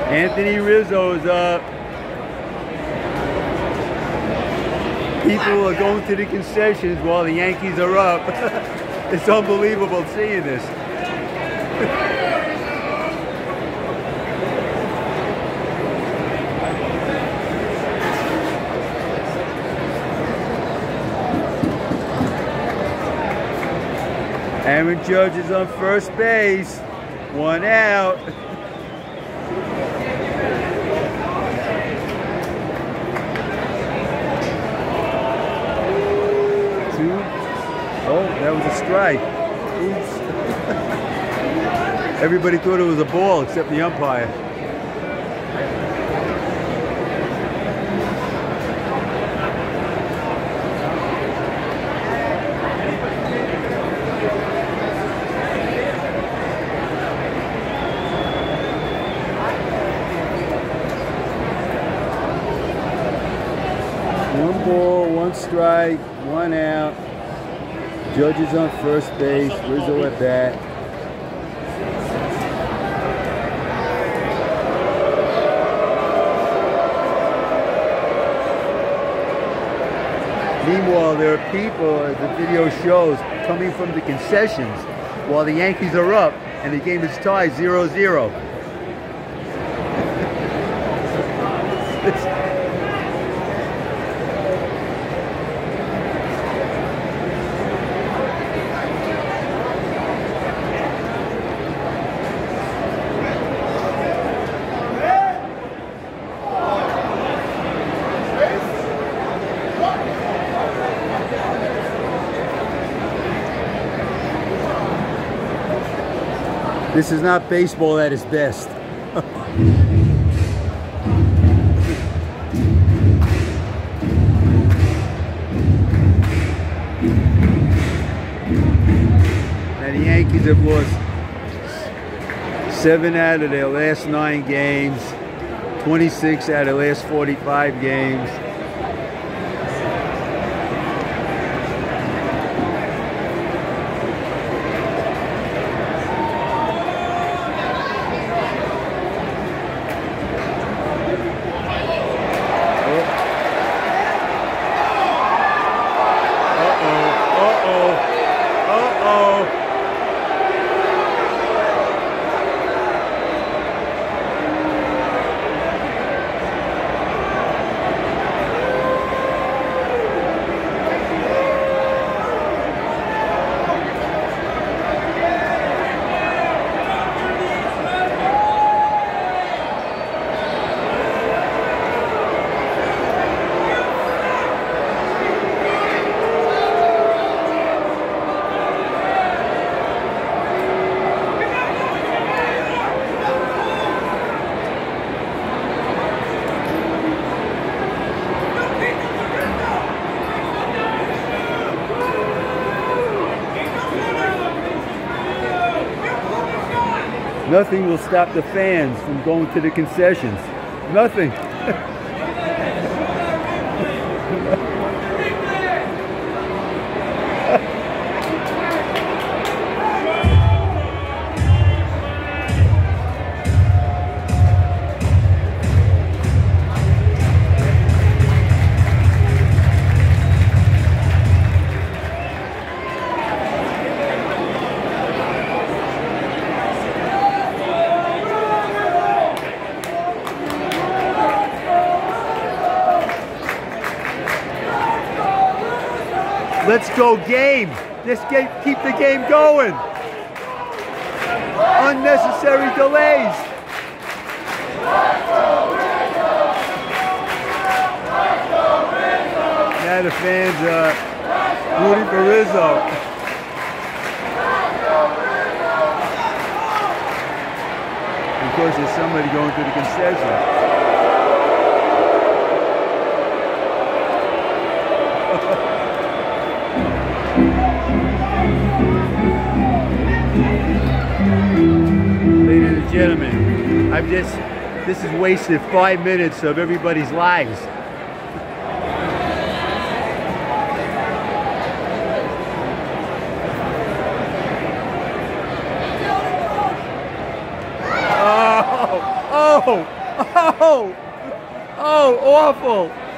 Anthony Rizzo's up. People are going to the concessions while the Yankees are up. It's unbelievable seeing this. Aaron Judge is on first base. 1 out. Oh, that was a strike. Oops. Everybody thought it was a ball except the umpire. One ball, one strike, 1 out. Judge is on first base, Rizzo at bat. Meanwhile, there are people, as the video shows, coming from the concessions while the Yankees are up and the game is tied 0-0. This is not baseball at its best. And the Yankees have lost 7 out of their last 9 games, 26 out of the last 45 games. Nothing will stop the fans from going to the concessions. Nothing. Let's go game. Let's keep the game going. Unnecessary delays. Now the fans are rooting for Rizzo. Of course, there's somebody going to the concession. Ladies and gentlemen, this has wasted 5 minutes of everybody's lives. Oh! Oh! Oh, awful!